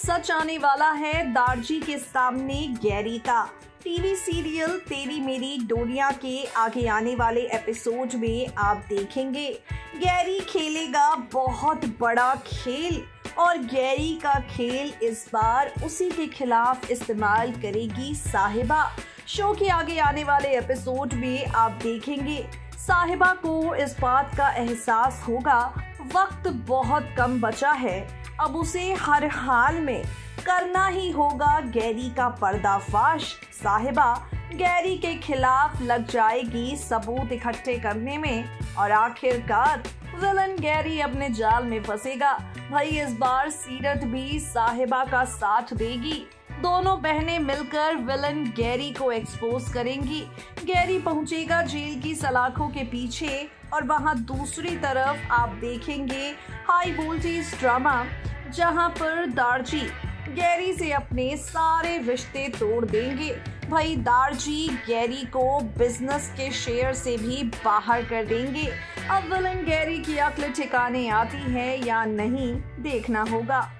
सच आने वाला है दारजी के सामने गैरी का। टीवी सीरियल तेरी मेरी डोरिया के आगे आने वाले एपिसोड में आप देखेंगे गैरी खेलेगा बहुत बड़ा खेल और गैरी का खेल इस बार उसी के खिलाफ इस्तेमाल करेगी साहिबा। शो के आगे आने वाले एपिसोड में आप देखेंगे साहिबा को इस बात का एहसास होगा वक्त बहुत कम बचा है, अब उसे हर हाल में करना ही होगा गैरी का पर्दाफाश। साहिबा गैरी के खिलाफ लग जाएगी सबूत इकट्ठे करने में और आखिरकार विलन गैरी अपने जाल में फंसेगा। भाई इस बार सीरत भी साहिबा का साथ देगी। दोनों बहनें मिलकर विलन गैरी को एक्सपोज करेंगी। गैरी पहुंचेगा जेल की सलाखों के पीछे और वहां दूसरी तरफ आप देखेंगे हाई वोल्टेज ड्रामा, जहां पर दारजी गैरी से अपने सारे रिश्ते तोड़ देंगे। भाई दारजी गैरी को बिजनेस के शेयर से भी बाहर कर देंगे। अब विलन गैरी की अक्ल ठिकाने आती है या नहीं, देखना होगा।